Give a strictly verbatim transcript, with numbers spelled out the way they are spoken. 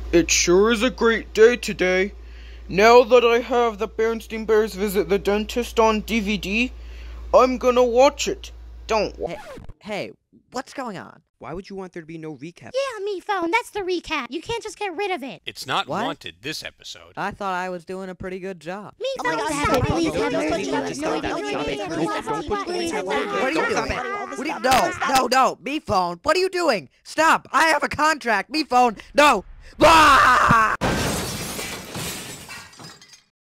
It sure is a great day today. Now that I have the Bernstein Bears Visit the Dentist on D V D, I'm gonna watch it. Don't wa- Hey, hey, what's going on? Why would you want there to be no recap? Yeah, MePhone, that's the recap. You can't just get rid of it. It's not What? wanted this episode. I thought I was doing a pretty good job. MePhone, God, stop stop it, it, please. please, Have please, no please, idea. please, No stop idea. it, No stop idea. it, No please, idea. don't push Please, me. no What are you idea. doing? Stop it. What are you, Stop no, it. Stop no, no, me phone. What are you doing? Stop! I have a contract. Me phone. No. Ah!